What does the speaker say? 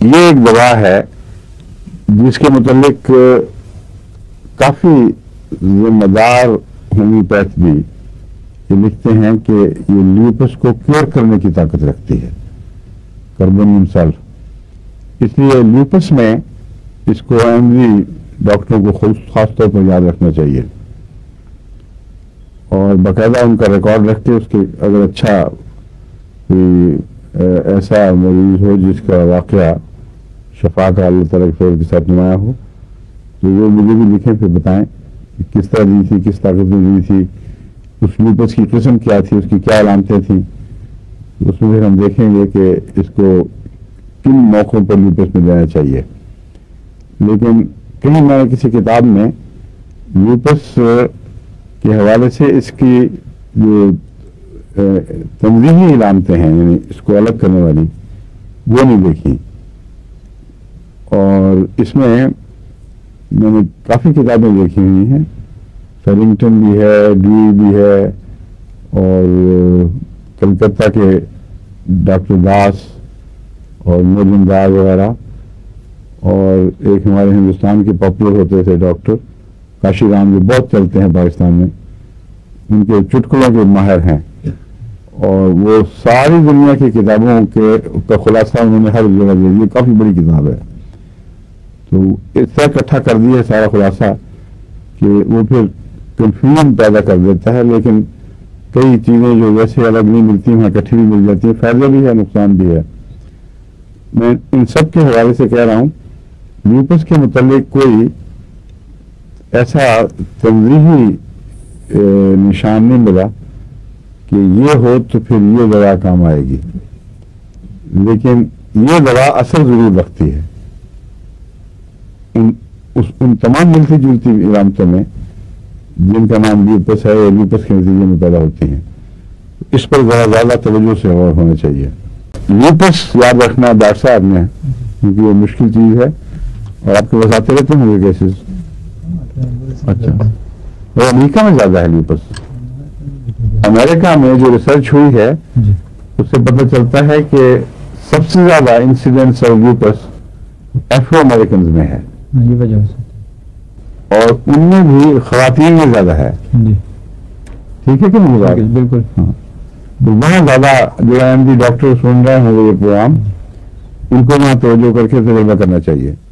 یہ ایک دوا ہے جس کے متعلق کافی ذمہ دار ہومیوپیتھ بھی یہ لکھتے ہیں کہ یہ لیوپس کو کیور کرنے کی طاقت رکھتی ہے، کاربونیم سلف۔ اس لیے لیوپس میں اس کو ایم ڈاکٹروں کو خاص طور پر یاد رکھنا چاہیے اور باقاعدہ ان کا ریکارڈ رکھ کے اس کے اگر اچھا کوئی ایسا مریض ہو جس کا واقعہ شفا کا اللہ تعالیٰ کے فضل کے ساتھ نمایاں ہو تو وہ مجھے بھی لکھیں، پھر بتائیں کہ کس طرح دی تھی، کس طاقت میں دی تھی، اس لیوپس کی قسم کیا تھی، اس کی کیا علامتیں تھیں۔ اس میں پھر ہم دیکھیں گے کہ اس کو کن موقعوں پر لیوپس میں دینا چاہیے۔ لیکن کہیں میں نے کسی کتاب میں لیوپس کے حوالے سے اس کی جو تنظیمی علامتیں ہیں، یعنی اس کو الگ کرنے والی، وہ نہیں دیکھی۔ اور اس میں نے کافی کتابیں دیکھی ہوئی ہیں، فیلنگٹن بھی ہے، ڈیوی بھی ہے، اور کلکتہ کے ڈاکٹر داس اور موجن داس وغیرہ، اور ایک ہمارے ہندوستان کے پاپولر ہوتے تھے ڈاکٹر کاشی رام، جو بہت چلتے ہیں پاکستان میں، ان کے چٹکلوں کے ماہر ہیں، اور وہ ساری دنیا کی کتابوں کا خلاصہ انہوں نے ہر جگہ دے دیا۔ کافی بڑی کتاب ہے، تو اس طرح اکٹھا کر دیا سارا خلاصہ کہ وہ پھر کنفیوژن پیدا کر دیتا ہے، لیکن کئی چیزیں جو ویسے الگ نہیں ملتی وہاں اکٹھی بھی مل جاتی ہیں، فائدہ بھی ہے، نقصان بھی ہے۔ میں ان سب کے حوالے سے کہہ رہا ہوں، لیوپس کے متعلق کوئی ایسا تنظیمی نشان نہیں ملا کہ یہ ہو تو پھر یہ دوا کام آئے گی، لیکن یہ دوا اثر ضرور رکھتی ہے ان تمام ملتی جلتی علامتوں میں جن کا نام لیوپس ہے یا لیوپس کے نتیجے میں پیدا ہوتی ہیں۔ اس پر ذرا زیادہ توجہ سے غور ہونا چاہیے۔ لیوپس یاد رکھنا ڈاکٹر صاحب نے، کیونکہ یہ مشکل چیز ہے اور آپ کے پاس آتے رہتے ہوں گے کیسز۔ اچھا، اور امریکہ میں زیادہ ہے لیوپس۔ امریکہ میں جو ریسرچ ہوئی ہے اس سے پتہ چلتا ہے کہ سب سے زیادہ incidence of lupus Afro Americans میں ہے، یہ وجہ سے، اور ان میں بھی خواتین میں زیادہ ہے۔ ٹھیک ہے کہ نہیں؟ بالکل۔ ہاں، تو وہاں زیادہ جو ایم ڈی ڈاکٹر سن رہے ہوں گے یہ پروگرام، ان کو وہاں توجہ کر کے تجربہ کرنا چاہیے۔